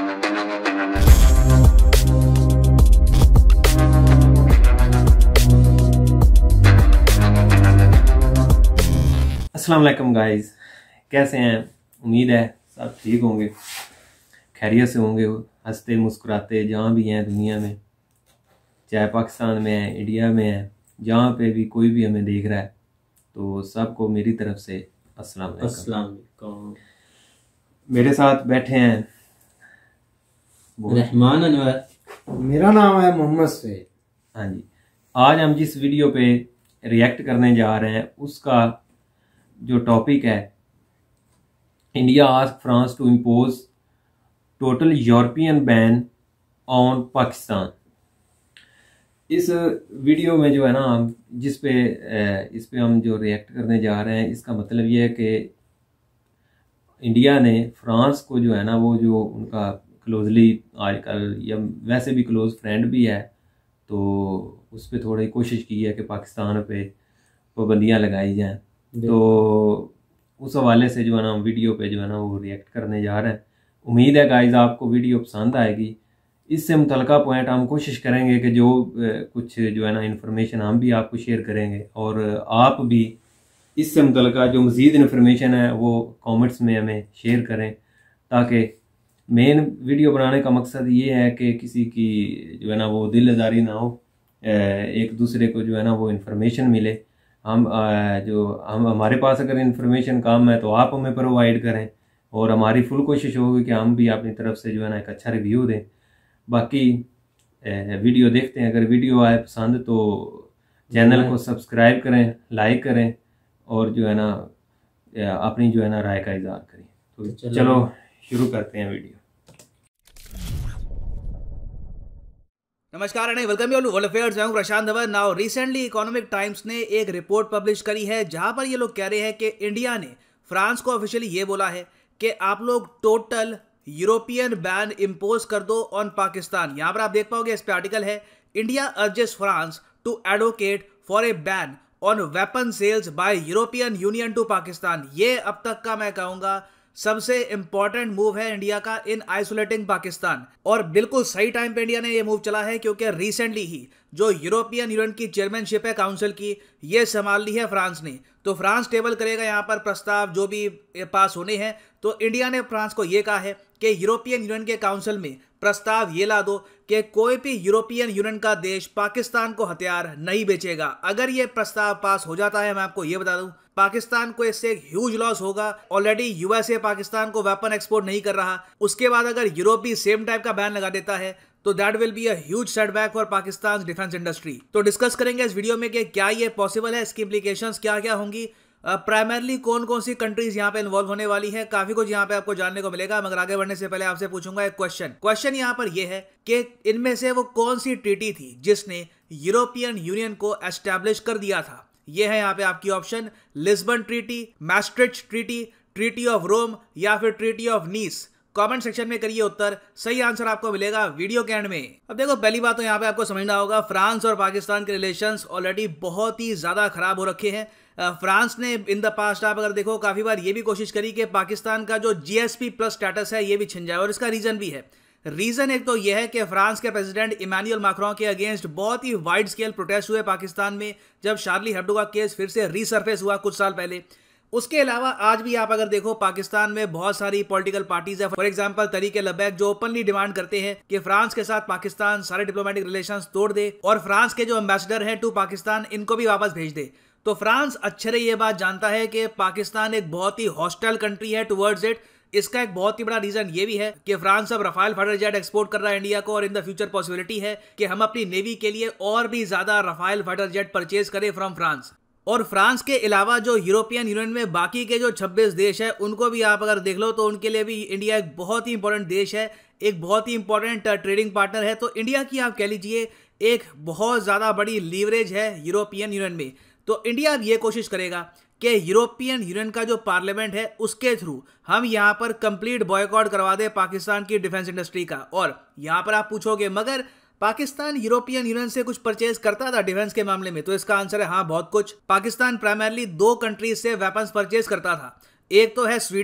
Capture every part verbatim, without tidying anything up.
अस्सलाम वालेकुम गाइस, कैसे हैं? उम्मीद है सब ठीक होंगे, खैरियत से होंगे, हंसते मुस्कुराते जहाँ भी हैं दुनिया में, चाहे पाकिस्तान में है, इंडिया में है, जहाँ पे भी कोई भी हमें देख रहा है तो सबको मेरी तरफ से अस्सलाम वालेकुम। अस्सलाम वालेकुम। मेरे साथ बैठे हैं रहमान अनवर। मेरा नाम है मोहम्मद सैयद। हाँ जी, आज हम जिस वीडियो पे रिएक्ट करने जा रहे हैं उसका जो टॉपिक है, India ask France to impose total European ban on Pakistan. इस वीडियो में जो है ना, हम जिस पे इस पे हम जो रिएक्ट करने जा रहे हैं, इसका मतलब ये है कि इंडिया ने फ्रांस को जो है ना, वो जो उनका क्लोजली आजकल या वैसे भी क्लोज फ्रेंड भी है, तो उस पर थोड़ी कोशिश की है कि पाकिस्तान पे पाबंदियाँ लगाई जाएं। तो उस हवाले से जो है ना वीडियो पे जो है ना वो रिएक्ट करने जा रहे हैं। उम्मीद है गाइस आपको वीडियो पसंद आएगी। इससे मुतलका पॉइंट हम कोशिश करेंगे कि जो कुछ जो है ना इन्फॉर्मेशन हम भी आपको शेयर करेंगे, और आप भी इससे मुतलका जो मज़ीद इन्फॉर्मेशन है वो कमेंट्स में हमें शेयर करें, ताकि मेन वीडियो बनाने का मकसद ये है कि किसी की जो है ना वो दिल आज़ारी ना हो, एक दूसरे को जो है ना वो इन्फॉर्मेशन मिले। हम जो हम हमारे पास अगर इन्फॉर्मेशन कम है तो आप हमें प्रोवाइड करें, और हमारी फुल कोशिश होगी कि हम भी अपनी तरफ से जो है ना एक अच्छा रिव्यू दें। बाकी वीडियो देखते हैं, अगर वीडियो आए पसंद तो चैनल को सब्सक्राइब करें, लाइक करें, और जो है ना अपनी जो है ना राय का इज़हार करें। तो चलो, चलो शुरू करते हैं वीडियो। नमस्कार and welcome you to world affairs. मैं हूं Prashant Dhawan. Now recently Economic Times ने एक रिपोर्ट पब्लिश करी है जहां पर ये लोग कह रहे हैं कि इंडिया ने फ्रांस को ऑफिशियली ये बोला है कि आप लोग टोटल यूरोपियन बैन इंपोज कर दो ऑन पाकिस्तान। यहां पर आप देख पाओगे, इस पे आर्टिकल है, India urges France to advocate for a ban on weapon sales by European Union to Pakistan. ये अब तक का मैं कहूंगा सबसे इंपॉर्टेंट मूव है इंडिया का इन आइसोलेटिंग पाकिस्तान, और बिल्कुल सही टाइम पे इंडिया ने ये मूव चला है, क्योंकि रिसेंटली ही जो यूरोपियन यूनियन की चेयरमैनशिप है काउंसिल की, ये संभाल ली है फ्रांस ने। तो फ्रांस टेबल करेगा यहाँ पर प्रस्ताव जो भी पास होने हैं। तो इंडिया ने फ्रांस को ये कहा है कि यूरोपियन यूनियन के काउंसिल में प्रस्ताव ये ला दो कि कोई भी यूरोपियन यूनियन का देश पाकिस्तान को हथियार नहीं बेचेगा। अगर ये प्रस्ताव पास हो जाता है, मैं आपको ये बता दूं, पाकिस्तान को इससे एक ह्यूज लॉस होगा। ऑलरेडी यूएसए पाकिस्तान को वेपन एक्सपोर्ट नहीं कर रहा, उसके बाद अगर यूरोप भी सेम टाइप का बैन लगा देता है तो that will be a huge setback for Pakistan defence industry. तो डिस्कस करेंगे इस वीडियो में कि क्या ये पॉसिबल है, इसकी इंप्लीकेशंस क्या क्या होंगी, प्राइमरली uh, कौन कौन सी कंट्रीज यहाँ पे इन्वॉल्व होने वाली है। काफी कुछ यहाँ पे आपको जानने को मिलेगा। मगर आगे बढ़ने से पहले आपसे पूछूंगा एक क्वेश्चन। क्वेश्चन यहाँ पर यह है कि इनमें से वो कौन सी ट्रीटी थी जिसने यूरोपियन यूनियन को एस्टैब्लिश कर दिया था। ये है यहाँ पे आपकी option, Lisbon treaty, Maastricht treaty, treaty of Rome, या फिर treaty of Nice. Comment section में करिए उत्तर, सही आंसर आपको मिलेगा वीडियो के एंड में। अब देखो, पहली बात तो यहाँ पे आपको समझना होगा, फ्रांस और पाकिस्तान के रिलेशंस ऑलरेडी बहुत ही ज्यादा खराब हो रखे हैं। फ्रांस ने इन द पास्ट आप अगर देखो काफी बार ये भी कोशिश करी कि पाकिस्तान का जो जीएसपी प्लस स्टेटस है ये भी छिन जाए, और इसका रीजन भी है। रीजन एक तो यह है कि फ्रांस के प्रेसिडेंट इमैनुअल मैक्रों के अगेंस्ट बहुत ही वाइड स्केल प्रोटेस्ट हुए पाकिस्तान में, जब शार्ली हेब्डो का केस फिर से रीसरफेस हुआ कुछ साल पहले। उसके अलावा आज भी आप अगर देखो, पाकिस्तान में बहुत सारी पॉलिटिकल पार्टीज है, फॉर एग्जांपल तरीके लबैक, जो ओपनली डिमांड करते हैं कि फ्रांस के साथ पाकिस्तान सारे डिप्लोमेटिक रिलेशंस तोड़ दे, और फ्रांस के जो एम्बेसडर हैं टू पाकिस्तान इनको भी वापस भेज दे। तो फ्रांस अच्छे से ये बात जानता है कि पाकिस्तान एक बहुत ही हॉस्टाइल कंट्री है टुवर्ड्स इट। इसका एक बहुत ही बड़ा रीजन ये भी है कि फ्रांस अब रफाल फाइटर जेट एक्सपोर्ट कर रहा है इंडिया को, और इन द फ्यूचर पॉसिबिलिटी है कि हम अपनी नेवी के लिए और भी ज्यादा रफाल फाइटर जेट परचेज करें फ्रॉम फ्रांस। और फ्रांस के अलावा जो यूरोपियन यूनियन में बाकी के जो छब्बीस देश है उनको भी आप अगर देख लो तो उनके लिए भी इंडिया एक बहुत ही इंपॉर्टेंट देश है, एक बहुत ही इंपॉर्टेंट ट्रेडिंग पार्टनर है। तो इंडिया की आप कह लीजिए एक बहुत ज्यादा बड़ी लीवरेज है यूरोपियन यूनियन में। तो इंडिया अब ये कोशिश करेगा कि यूरोपियन यूनियन का जो पार्लियामेंट है उसके थ्रू हम यहाँ पर कंप्लीट बॉयकॉट करवा दे पाकिस्तान की डिफेंस इंडस्ट्री का। और यहाँ पर आप पूछोगे मगर पाकिस्तान यूरोपियन यूनियन से कुछ परचेज करता था डिफेंस के मामले में, तो इसका आंसर है हाँ, बहुत कुछ। पाकिस्तान प्राइमरली दो कंट्रीज से वेपन्स परचेज करता था, एक तो है स्वीडन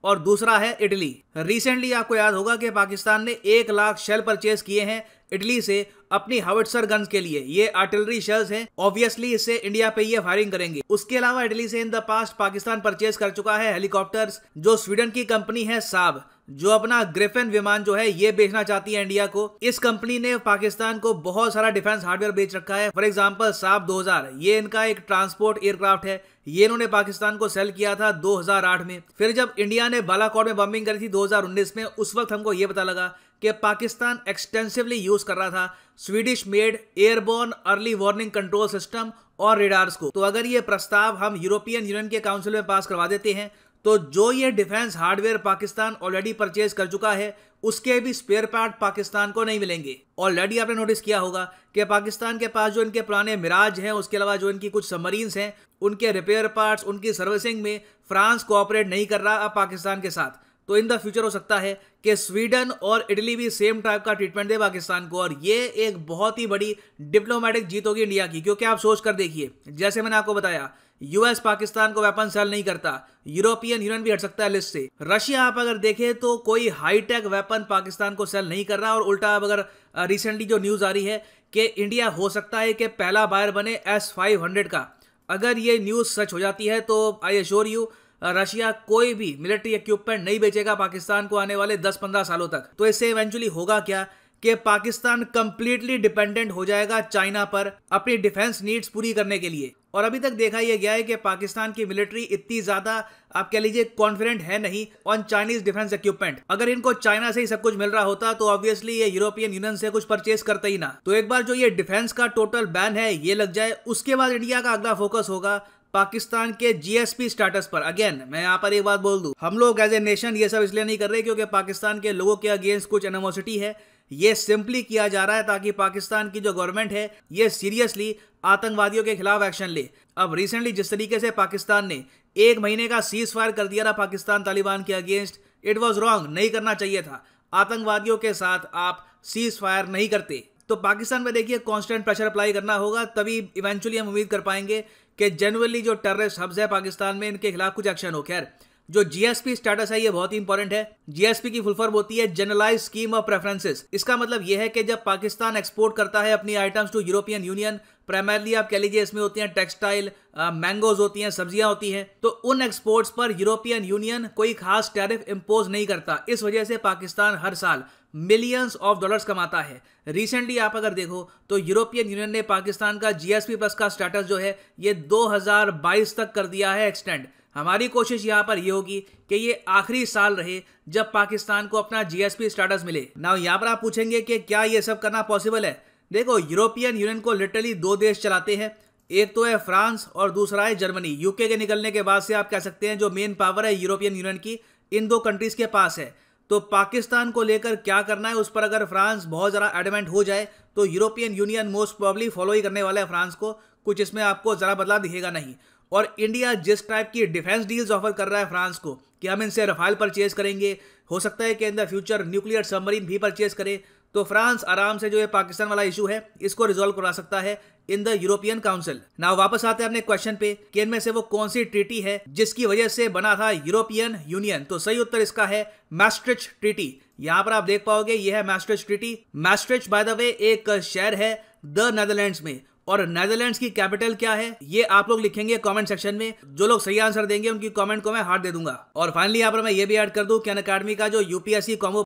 और दूसरा है इटली। रिसेंटली आपको याद होगा कि पाकिस्तान ने एक लाख शेल परचेज किए हैं इटली से अपनी हावित्जर गन्स के लिए। ये आर्टिलरी शेल्स हैं, ऑब्वियसली इससे इंडिया पे ये फायरिंग करेंगे। उसके अलावा इटली से in the past Pakistan purchase कर चुका है हेलीकॉप्टर्स, जो स्वीडन की कंपनी है साब, जो अपना ग्रिफिन विमान जो है ये बेचना चाहती है इंडिया को। इस कंपनी ने पाकिस्तान को बहुत सारा डिफेंस हार्डवेयर बेच रखा है। फॉर एग्जांपल साब दो हज़ार, ये इनका एक ट्रांसपोर्ट एयरक्राफ्ट है, ये इन्होंने पाकिस्तान को सेल किया था दो हज़ार आठ में। फिर जब इंडिया ने बालाकोट में बम्बिंग करी थी दो हज़ार उन्नीस में, उस वक्त हमको ये पता लगा कि पाकिस्तान एक्सटेंसिवली यूज कर रहा था Swedish made airborne early warning control system और रेडार्स को। तो अगर ये प्रस्ताव हम यूरोपियन यूनियन के काउंसिल में पास करवा देते हैं तो जो ये defence hardware Pakistan already purchase कर चुका है उसके भी स्पेयर पार्ट पाकिस्तान को नहीं मिलेंगे। ऑलरेडी आपने नोटिस किया होगा कि पाकिस्तान के पास जो इनके पुराने मिराज हैं, उसके अलावा जो इनकी कुछ सबमरीन्स हैं, उनके रिपेयर पार्ट्स, उनकी सर्विसिंग में फ्रांस कोऑपरेट नहीं कर रहा अब पाकिस्तान के साथ। तो इन द फ्यूचर हो सकता है कि स्वीडन और इटली भी सेम टाइप का ट्रीटमेंट दे पाकिस्तान को, और ये एक बहुत ही बड़ी डिप्लोमेटिक जीत होगी इंडिया की। क्योंकि आप सोच कर देखिए, जैसे मैंने आपको बताया, यूएस पाकिस्तान को वेपन सेल नहीं करता, यूरोपियन यूनियन भी हट सकता है लिस्ट से। रशिया आप अगर देखें तो कोई हाईटेक वेपन पाकिस्तान को सेल नहीं कर रहा, और उल्टा अब अगर रिसेंटली जो न्यूज आ रही है कि इंडिया हो सकता है कि पहला बायर बने एस फाइव हंड्रेड का, अगर ये न्यूज सच हो जाती है तो आई एश्योर यू रशिया कोई भी मिलिट्री इक्विपमेंट नहीं बेचेगा पाकिस्तान को आने वाले दस पंद्रह सालों तक। तो इससे इवेंचुअली होगा क्या कि पाकिस्तान कंप्लीटली डिपेंडेंट हो जाएगा चाइना पर अपनी डिफेंस नीड्स पूरी करने के लिए। और अभी तक देखा यह गया है कि पाकिस्तान की मिलिट्री इतनी ज्यादा आप कह लीजिए कॉन्फिडेंट है नहीं ऑन चाइनीज डिफेंस इक्विपमेंट। अगर इनको चाइना से ही सब कुछ मिल रहा होता तो ऑब्वियसली ये यूरोपियन यूनियन से कुछ परचेज करते ही ना। तो एक बार जो ये डिफेंस का टोटल बैन है ये लग जाए, उसके बाद इंडिया का अगला फोकस होगा पाकिस्तान के जीएसपी स्टेटस पर। अगेन मैं यहाँ पर एक बात बोल दूं, हम लोग एज ए नेशन ये सब इसलिए नहीं कर रहे क्योंकि पाकिस्तान के लोगों के अगेंस्ट कुछ एनिमोसिटी है। ये सिंपली किया जा रहा है ताकि पाकिस्तान की जो गवर्नमेंट है ये सीरियसली आतंकवादियों के खिलाफ एक्शन ले। अब रिसेंटली जिस तरीके से पाकिस्तान ने एक महीने का सीज फायर कर दिया था पाकिस्तान तालिबान के अगेंस्ट, इट वॉज रॉन्ग, नहीं करना चाहिए था। आतंकवादियों के साथ आप सीज फायर नहीं करते। तो पाकिस्तान में देखिए कांस्टेंट प्रेशर अप्लाई करना होगा, तभी इवेंचुअली हम उम्मीद कर पाएंगे कि जनरली जो टेररिस्ट हब्स है पाकिस्तान में इनके खिलाफ कुछ एक्शन हो। खैर जो जीएसपी स्टेटस है ये बहुत ही इंपॉर्टेंट है। जीएसपी की फुल फॉर्म होती है जनरलाइज स्कीम ऑफ प्रेफरेंसेस। इसका मतलब यह है कि जब पाकिस्तान एक्सपोर्ट करता है अपनी items to European Union, primarily आप कह लीजिए इसमें होती हैं टेक्सटाइल, मैंगोज होती हैं, सब्जियां होती हैं, तो उन एक्सपोर्ट्स पर यूरोपियन यूनियन कोई खास टैरिफ इंपोज नहीं करता। इस वजह से पाकिस्तान हर साल मिलियंस ऑफ डॉलर्स कमाता है। रिसेंटली आप अगर देखो तो यूरोपियन यूनियन ने पाकिस्तान का जीएसपी प्लस का स्टेटस जो है ये दो हज़ार बाईस तक कर दिया है एक्सटेंड। हमारी कोशिश यहाँ पर ये होगी कि ये आखिरी साल रहे जब पाकिस्तान को अपना जीएसपी स्टेटस मिले। नाउ यहाँ पर आप पूछेंगे कि क्या ये सब करना पॉसिबल है। देखो यूरोपियन यूनियन को लिटरली दो देश चलाते हैं, एक तो है फ्रांस और दूसरा है जर्मनी। यूके के निकलने के बाद से आप कह सकते हैं जो मेन पावर है यूरोपियन यूनियन की इन दो कंट्रीज के पास है। तो पाकिस्तान को लेकर क्या करना है उस पर अगर फ्रांस बहुत ज़्यादा एडमेंट हो जाए तो European Union most probably follow ही करने वाला है फ्रांस को, कुछ इसमें आपको ज़रा बदलाव दिखेगा नहीं। और इंडिया जिस टाइप की डिफेंस डील्स ऑफर कर रहा है फ्रांस को कि हम इनसे रफाल परचेज करेंगे, हो सकता है कि in the future nuclear submarine भी परचेज करे, तो फ्रांस आराम से जो ये पाकिस्तान वाला इशू है इसको रिजॉल्व करा सकता है in the European Council. Now वापस आते हैं अपने क्वेश्चन पे कि इनमें से वो कौन सी ट्रीटी है जिसकी वजह से बना था यूरोपियन यूनियन। तो सही उत्तर इसका है मैस्ट्रिच ट्रीटी। यहां पर आप देख पाओगे ये है Maastricht treaty. Maastricht by the way एक शहर है द नेदरलैंड्स में, और नेदरलैंड्स की कैपिटल क्या है ये आप लोग लिखेंगे कमेंट सेक्शन में। जो लोग सही आंसर देंगे उनकी कमेंट को मैं हार्ट दे दूंगा। और फाइनली यहाँ पर मैं ये भी ऐड कर दूं कि अनअकैडमी का जो यूपीएससी कॉम्बो।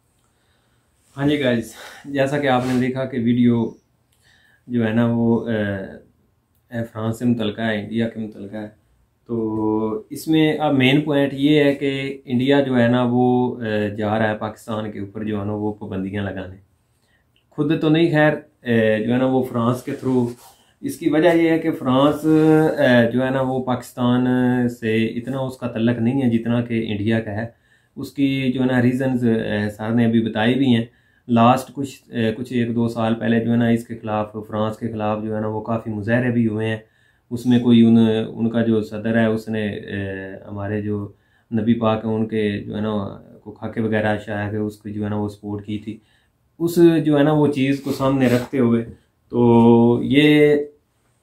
हाँ जी गाइस, जैसा कि आपने देखा कि वीडियो जो है ना वो ए, फ्रांस से मुतल्लिका है, इंडिया के मुतल्लिका है। तो इसमें अब मेन पॉइंट ये है कि इंडिया जो है ना वो जा रहा है पाकिस्तान के ऊपर जो है ना वो पाबंदियाँ लगाने, खुद तो नहीं खैर जो है ना वो फ्रांस के थ्रू। इसकी वजह यह है कि फ्रांस जो है ना वो पाकिस्तान से इतना उसका तल्लक नहीं है जितना कि इंडिया का है। उसकी जो है ना रीज़न्स सर ने अभी बताए भी हैं। लास्ट कुछ कुछ एक दो साल पहले जो है ना इसके ख़िलाफ़ फ्रांस के ख़िलाफ़ जो है ना वो काफ़ी मुजाहरे भी हुए हैं। उसमें कोई उन उनका जो सदर है उसने हमारे जो नबी पाक हैं उनके जो है ना को खाके वगैरह शाया के उसकी जो है ना वो सपोर्ट की थी। उस जो है ना वो चीज़ को सामने रखते हुए तो ये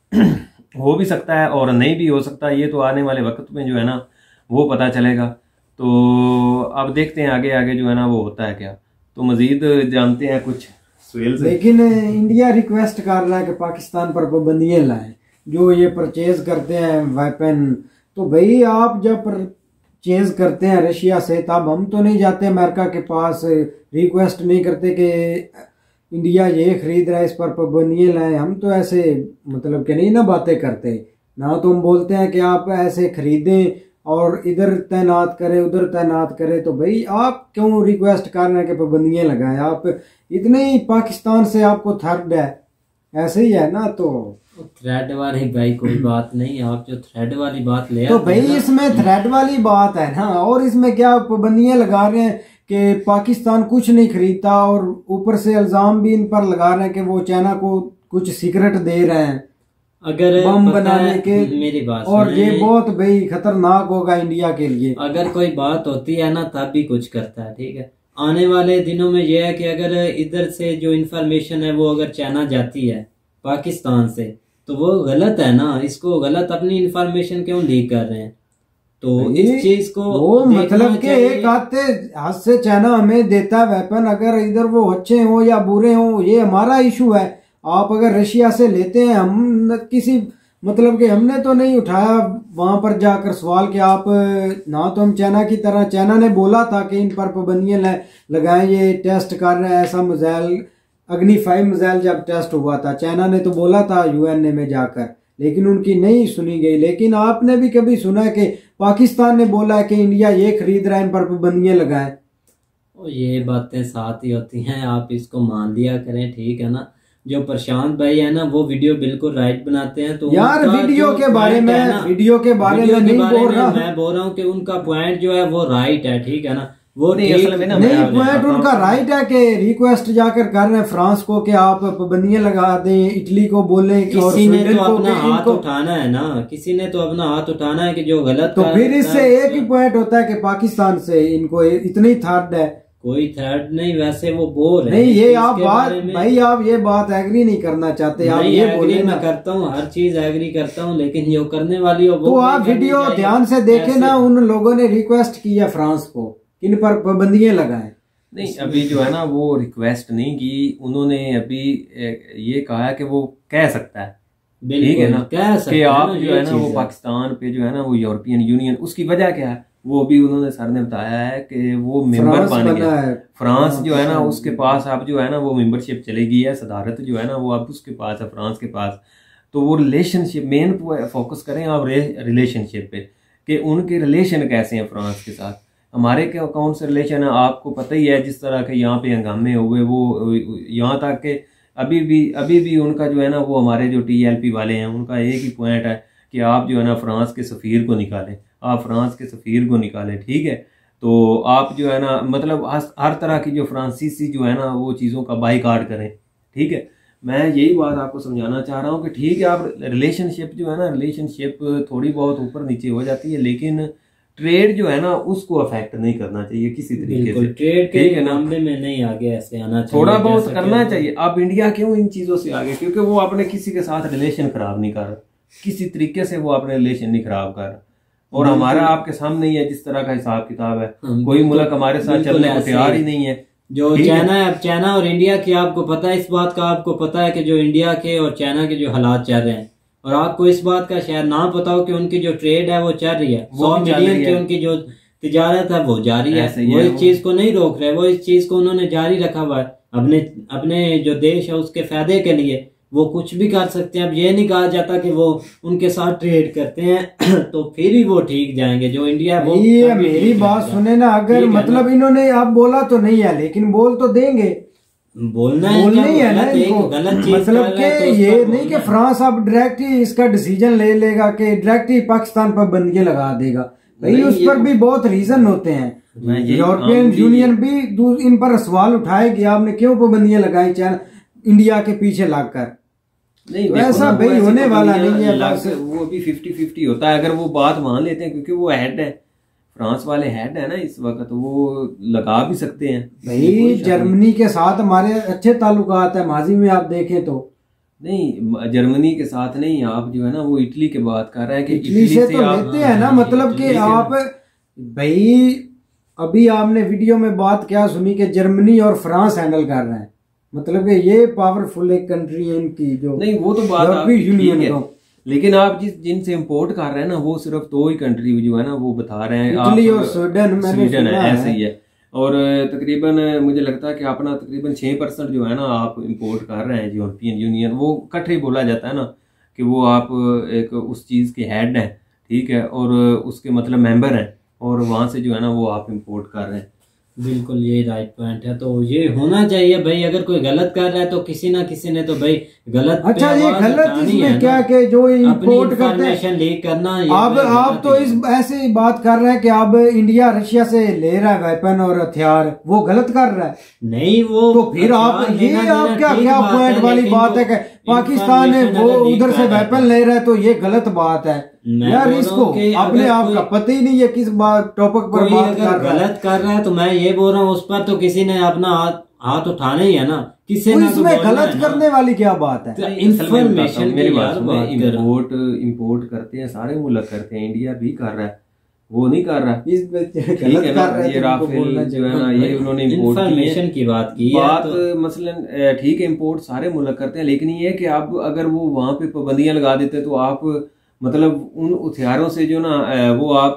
हो भी सकता है और नहीं भी हो सकता, ये तो आने वाले वक्त में जो है ना वो पता चलेगा। तो अब देखते हैं आगे आगे जो है ना वो होता है क्या। तो मजीद जानते हैं कुछ सुहेल से। लेकिन इंडिया रिक्वेस्ट कर रहा है कि पाकिस्तान पर पाबंदियां लाए, जो ये परचेज करते हैं वेपन। तो भाई आप जब परचेज करते हैं रशिया से, तब हम तो नहीं जाते अमेरिका के पास, रिक्वेस्ट नहीं करते कि इंडिया ये खरीद रहा है इस पर पाबंदियां लाए। हम तो ऐसे मतलब कि नहीं ना बातें करते ना, तो हम बोलते हैं कि आप ऐसे खरीदें और इधर तैनात करें उधर तैनात करें। तो भाई आप क्यों रिक्वेस्ट कर रहे हैं कि पाबंदियां लगाएं? आप इतने ही पाकिस्तान से आपको थर्ड है, ऐसे ही है ना। तो थ्रेड वाली भाई कोई बात नहीं, आप जो थ्रेड वाली बात ले तो भाई इसमें थ्रेड वाली बात है ना, और इसमें क्या पाबंदियां लगा रहे हैं कि पाकिस्तान कुछ नहीं खरीदता, और ऊपर से इल्जाम भी इन पर लगा रहे हैं कि वो चाइना को कुछ सीक्रेट दे रहे हैं अगर बम बनाने के। मेरी बात और ये बहुत भाई खतरनाक होगा इंडिया के लिए। अगर कोई बात होती है ना तब भी कुछ करता है, ठीक है। आने वाले दिनों में यह है कि अगर इधर से जो इंफॉर्मेशन है वो अगर चाइना जाती है पाकिस्तान से, तो वो गलत है ना। इसको गलत अपनी इंफॉर्मेशन क्यों लीक कर रहे हैं? तो इस चीज को वो मतलब के एक आते हाथ से चाइना हमें देता है वेपन, अगर इधर वो अच्छे हो या बुरे हो ये हमारा इशू है। आप अगर रशिया से लेते हैं, हम किसी मतलब कि हमने तो नहीं उठाया वहां पर जाकर सवाल कि आप ना, तो हम चाइना की तरह, चाइना ने बोला था कि इन पर पाबंदियां लगाएं, ये टेस्ट कर रहे हैं। ऐसा मिसाइल अग्नि फाइव मिसाइल जब टेस्ट हुआ था, चाइना ने तो बोला था यूएनए में जाकर, लेकिन उनकी नहीं सुनी गई। लेकिन आपने भी कभी सुना है कि पाकिस्तान ने बोला है कि इंडिया ये खरीद रहा है, इन पर पाबंदियां लगाएं? ये बातें साथ ही होती हैं, आप इसको मान लिया करें, ठीक है ना। जो प्रशांत भाई है ना वो वीडियो बिल्कुल राइट बनाते हैं। तो यार वीडियो के बारे में वीडियो के बारे में नहीं बोल रहा, मैं बोल रहा हूँ कि उनका पॉइंट जो है वो राइट है, ठीक है ना। वो नहीं, नहीं पॉइंट उनका राइट है कि रिक्वेस्ट जाकर कर रहे हैं फ्रांस को कि आप पाबंदियां लगा दें, इटली को बोले, किसी ने तो अपना हाथ उठाना है ना, किसी ने तो अपना हाथ उठाना है कि जो गलत। तो फिर इससे एक ही पॉइंट होता है कि पाकिस्तान से इनको इतनी थर्ड है। कोई थर्ड नहीं, वैसे वो बोल रहे नहीं, ये आप बात भाई आप ये बात एग्री नहीं करना चाहते, आप ये बोले। मैं करता हूँ, हर चीज एग्री करता हूँ, लेकिन जो करने वाली हो तो आप वीडियो ध्यान से देखे ना, उन लोगों ने रिक्वेस्ट की है फ्रांस को इन पर पाबंदियां लगाएं। नहीं, अभी जो है ना वो रिक्वेस्ट नहीं की, उन्होंने अभी ये कहा कि वो कह सकता है, ठीक है ना, कि आप जो है ना वो पाकिस्तान पे जो है ना वो यूरोपियन यूनियन, उसकी वजह क्या है वो भी उन्होंने सर ने बताया है कि वो मेंबर बन गया है फ्रांस जो है ना, उसके पास अब जो है ना वो मेंबरशिप चली गई है, सदारत जो है ना वो अब उसके पास है, फ्रांस के पास। तो वो रिलेशनशिप मेन फोकस करें आप रिलेशनशिप पे कि उनके रिलेशन कैसे हैं फ्रांस के साथ, हमारे के कौन से रिलेशन है। आपको पता ही है जिस तरह के यहाँ पे हंगामे हुए, वो यहाँ तक के अभी भी अभी भी उनका जो है ना वो हमारे जो टी एल पी वाले हैं उनका एक ही पॉइंट है कि आप जो है ना फ्रांस के सफ़ीर को निकालें, आप फ्रांस के सफ़ीर को निकालें, ठीक है। तो आप जो है ना मतलब हर तरह की जो फ्रांसीसी जो है ना वो चीज़ों का बाइकाट करें, ठीक है। मैं यही बात आपको समझाना चाह रहा हूँ कि ठीक है आप रिलेशनशिप जो है ना रिलेशनशिप थोड़ी बहुत ऊपर नीचे हो जाती है, लेकिन ट्रेड जो है ना उसको अफेक्ट नहीं करना चाहिए किसी तरीके से। ट्रेड के मामले में नहीं आगे ऐसे आना चाहिए, थोड़ा बहुत करना चाहिए। अब इंडिया क्यों इन चीज़ों से आगे, क्योंकि वो अपने किसी के साथ रिलेशन खराब नहीं कर रहा, किसी तरीके से वो अपने रिलेशन नहीं खराब कर रहा। और हमारा आपके सामने ही है जिस तरह का हिसाब किताब है, कोई मुल्क हमारे साथ चलने को तैयार ही नहीं है। जो चाइना है, अब चाइना और इंडिया की आपको पता है, इस बात का आपको पता है कि जो इंडिया के और चाइना के जो हालात चल रहे हैं, और आपको इस बात का शायद ना पता हो कि उनकी जो ट्रेड है वो चल रही है, सौ मिलियन की उनकी जो तिजारत है वो जारी है, वो इस चीज को नहीं रोक रहे, वो इस चीज को उन्होंने जारी रखा हुआ है अपने अपने जो देश है उसके फायदे के लिए, वो कुछ भी कर सकते हैं। अब ये नहीं कहा जाता कि वो उनके साथ ट्रेड करते हैं तो फिर ही वो ठीक जाएंगे। जो इंडिया वो ये मेरी बात सुने ना, अगर मतलब इन्होंने आप बोला तो नहीं है लेकिन बोल तो देंगे, बोलना बोलना ही है ना इनको, मतलब कि ये नहीं कि फ्रांस अब डायरेक्ट ही इसका डिसीजन ले लेगा कि डायरेक्ट ही पाकिस्तान पर बंदियां लगा देगा। भाई उस पर भी बहुत रीजन होते हैं, यूरोपियन यूनियन भी इन पर सवाल उठाएगी आपने क्यों पाबंदियां लगाई चाइना इंडिया के पीछे लगकर। नहीं वैसा भाई होने वाला नहीं है, वो भी फिफ्टी फिफ्टी होता है अगर वो बात मान लेते हैं, क्योंकि वो हेड है, फ्रांस वाले हेड है ना इस वक्त, वो लगा भी सकते हैं। भाई जर्मनी के साथ हमारे अच्छे ताल्लुकात है, माजी में आप देखें तो। नहीं जर्मनी के साथ नहीं, आप जो है ना वो इटली की बात कर रहे हैं कि इटली से तो लेते हैं ना, मतलब कि आप भाई अभी आपने वीडियो में बात क्या सुनी कि जर्मनी और फ्रांस हैंडल कर रहे हैं, मतलब कि ये पावरफुल एक कंट्री है इनकी जो नहीं वो तो बात यूरोपीय यूनियन है, लेकिन आप जिस जिनसे इंपोर्ट कर रहे हैं ना वो सिर्फ दो ही कंट्री जो है ना वो बता रहे हैं, इटली और स्वीडन, स्वीडन है, ऐसे ही है। और तकरीबन मुझे लगता है कि अपना तकरीबन छः परसेंट जो है ना आप इंपोर्ट कर रहे हैं यूरोपियन यूनियन, वो इकट्ठे ही बोला जाता है ना कि वो आप एक उस चीज़ के हेड हैं, ठीक है, और उसके मतलब मेंबर हैं, और वहाँ से जो है ना वो आप इंपोर्ट कर रहे हैं। बिल्कुल ये राइट पॉइंट है, तो ये होना चाहिए भाई। अगर कोई गलत कर रहा है तो किसी ना किसी ने तो भाई गलत। अच्छा ये गलत इसमें क्या कि जो इंपोर्ट करते हैं लीक करना, अब आप तो इस ऐसे बात कर रहे हैं कि अब इंडिया रशिया से ले रहा है वेपन और हथियार, वो गलत कर रहा है। नहीं वो तो फिर आप ये आप क्या क्या पॉइंट वाली बात है कि पाकिस्तान वो उधर से वेपन ले रहा है तो ये गलत बात है यार। इसको अपने आप का पता ही नहीं है किस बात टॉपिक पर बात कर रहा है। गलत कर रहा है तो मैं ये बोल रहा हूँ उस पर तो किसी ने अपना हाथ हाथ उठाना ही है ना, किसी ने इसमें गलत करने वाली क्या बात है। इंफॉर्मेशन मेरी बात सुनो, इंपोर्ट इंपोर्ट करते हैं सारे मुल्क करते हैं, इंडिया भी कर रहा है, वो नहीं कर रहा। इस गलत कर रहा है, ये राफेल जो है ना ये उन्होंने इंफॉर्मेशन की बात की बात तो मसलन ठीक है इंपोर्ट सारे मुल्क करते हैं, लेकिन ये है कि आप अगर वो वहां पे पाबंदियां लगा देते तो आप मतलब उन हथियारों से जो ना वो आप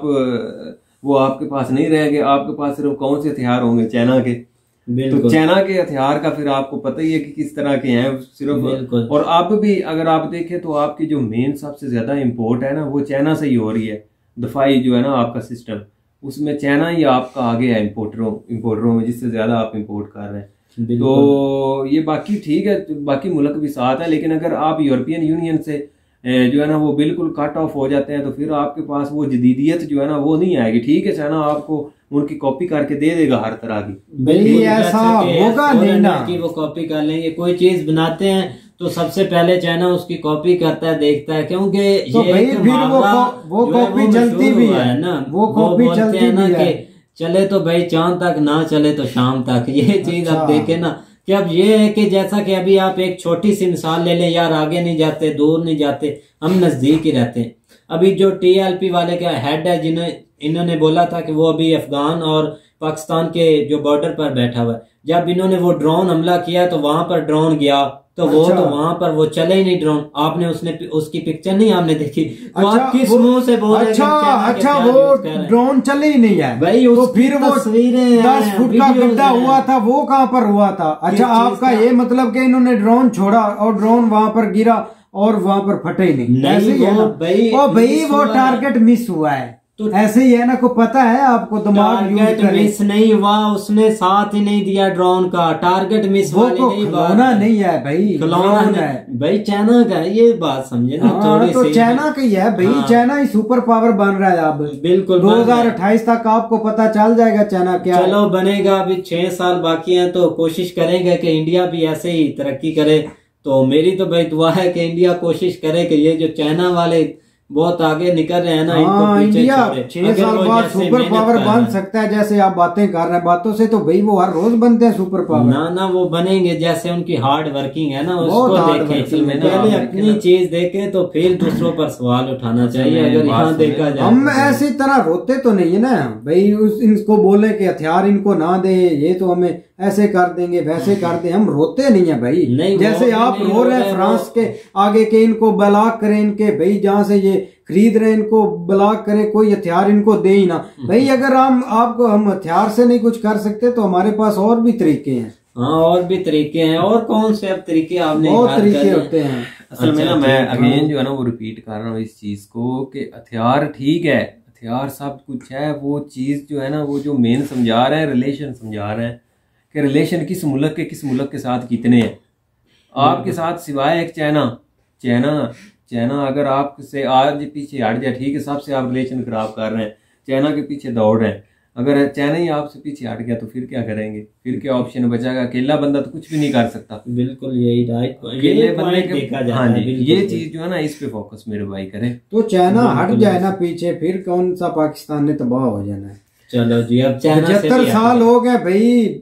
वो आपके पास नहीं रहेंगे, आपके पास सिर्फ कौन से हथियार होंगे, चाइना के। तो चाइना के हथियार का फिर आपको पता ही है कि किस तरह के हैं सिर्फ। और अब भी अगर आप देखें तो आपकी जो मेन सबसे ज्यादा इम्पोर्ट है ना वो चाइना से ही हो रही है। दफाई जो है ना आपका सिस्टम, उसमें चाइना ही आपका आगे है इम्पोर्टरों इम्पोर्टरों में, जिससे ज्यादा आप इम्पोर्ट कर रहे हैं। तो ये बाकी ठीक है, बाकी मुल्क भी साथ है, लेकिन अगर आप यूरोपियन यूनियन से जो है ना वो बिल्कुल कट ऑफ हो जाते हैं तो फिर आपके पास वो जदीदियत जो है ना वो नहीं आएगी। ठीक है चाइना आपको उनकी कॉपी करके दे देगा हर तरह की, भाई ऐसा होगा नहीं ना कि वो कॉपी कर लेंगे। कोई चीज बनाते हैं तो सबसे पहले चाइना उसकी कॉपी करता है, देखता है, क्योंकि तो ये फिर वो वो कॉपी चलती भी है ना, वो कॉपी चलती भी है। चले तो भाई चांद तक, ना चले तो शाम तक। ये चीज आप देखे ना कि अब ये है कि जैसा कि अभी आप एक छोटी सी मिसाल ले लें यार, आगे नहीं जाते दूर नहीं जाते, हम नजदीक ही रहते हैं। अभी जो टीएलपी वाले का हेड है जिन्हें इन्होंने बोला था कि वो अभी अफगान और पाकिस्तान के जो बॉर्डर पर बैठा हुआ है, जब इन्होंने वो ड्रोन हमला किया तो वहां पर ड्रोन गया तो वो अच्छा। तो वहां पर वो चले ही नहीं ड्रोन। आपने उसने उसकी पिक्चर नहीं आपने देखी तो अच्छा, आप किस मुंह से बोल रहे हैं? अच्छा अच्छा वो ड्रोन चले ही नहीं है भाई, तो फिर वो दस फुट का गड्ढा हुआ था वो कहाँ पर हुआ था? अच्छा आपका ये मतलब कि इन्होंने ड्रोन छोड़ा और ड्रोन वहां पर गिरा और वहां पर फटे ही नहीं, नहीं ऐसे ही है ना भाई, वो भाई वो टारगेट मिस हुआ है तो ऐसे ही है ना, को पता है आपको दिमाग टारगेट मिस नहीं हुआ, उसने साथ ही नहीं दिया ड्रोन का। टारगेट मिस वो तो खिलौना नहीं है भाई, खिलौना है भाई, चाइना का है, ये बात समझे ना थोड़ी तो चाइना का ही है भाई। चाइना ही सुपर पावर बन रहा है अब, बिल्कुल दो हजार अट्ठाईस तक आपको पता चल जाएगा चाइना क्या। चलो बनेगा, अभी छह साल बाकी हैं तो कोशिश करेंगे कि इंडिया भी ऐसे ही तरक्की करे। तो मेरी तो भाई दुआ है कि इंडिया कोशिश करे कि ये जो चाइना वाले बहुत आगे निकल रहे हैं ना, हाँ, इंडिया छह साल बाद सुपर पावर बन सकता है। जैसे आप बातें कर रहे हैं, बातों से तो भाई वो हर रोज बनते हैं सुपर पावर। ना ना वो बनेंगे, जैसे उनकी हार्ड वर्किंग है ना, उसको देखें पहले अपनी चीज देखे तो फिर दूसरों पर सवाल उठाना चाहिए। अगर यहाँ देखा जाए हम ऐसी तरह रोते तो नहीं है ना भाई, उस इनको बोले कि हथियार इनको ना दे, ये तो हमें ऐसे कर देंगे वैसे कर दें, हम रोते नहीं है भाई। नहीं, जैसे आप रो रहे हैं फ्रांस के आगे के इनको ब्लॉक करें, इनके भाई जहाँ से ये खरीद रहे हैं इनको ब्लॉक करें, कोई हथियार इनको दे ही ना भाई। अगर हम आपको हम हथियार से नहीं कुछ कर सकते तो हमारे पास और भी तरीके हैं। हाँ और भी तरीके हैं, और कौन से अब तरीके आपने बहुत तरीके होते हैं। असल में ना मैं अगेन जो है ना वो रिपीट कर रहा हूँ इस चीज को कि हथियार ठीक है, हथियार सब कुछ है, वो चीज जो है ना वो जो मेन समझा रहे हैं रिलेशन समझा रहे हैं कि रिलेशन किस मुल्क के किस मुल्क के साथ कितने हैं आपके साथ, सिवाय एक चाइना। चाइना चाइना अगर आपसे आज पीछे हट जाए, ठीक है, सबसे आप रिलेशन खराब कर रहे हैं, चाइना के पीछे दौड़ रहे हैं, अगर चाइना ही आपसे पीछे हट गया तो फिर क्या करेंगे? फिर क्या ऑप्शन बचेगा? अकेला बंदा तो कुछ भी नहीं कर सकता। बिल्कुल यही राइट, अकेले बंदे के हाँ जी, ये चीज जो है ना इस पे फोकस मेरे भाई करे तो चाइना हट जाए ना पीछे, फिर कौन सा पाकिस्तान ने तबाह हो जाना है। चलो जी, अब चाइना पचहत्तर साल हो गए भाई,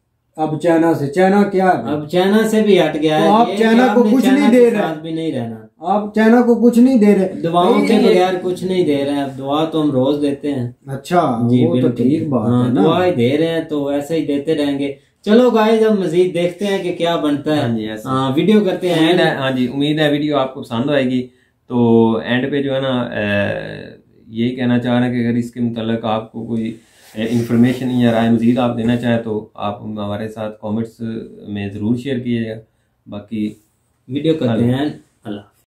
अब चाइना से चाइना क्या अब चाइना से भी हट गया है, आप चाइना को कुछ नहीं दे रहे, भी नहीं रहना आप चाइना को कुछ नहीं दे रहे, दुआओं के बगैर कुछ नहीं दे रहे हैं। दुआ तो हम रोज देते हैं। अच्छा जी वो तो ठीक बात है ना, दुआ ही दे रहे हैं तो ऐसे ही देते रहेंगे। चलो गाइस अब मजीद देखते हैं कि क्या बनता है। हाँ वीडियो करते हैं। हाँ जी, उम्मीद है वीडियो आपको पसंद आएगी। तो एंड पे जो है ना यही कहना चाह रहे हैं कि अगर इसके मुताल्लिक आपको कोई इंफॉर्मेशन या राय मजीद आप देना चाहें तो आप हमारे साथ कमेंट्स में ज़रूर शेयर कीजिएगा। बाकी वीडियो करते हैं। अल्लाह।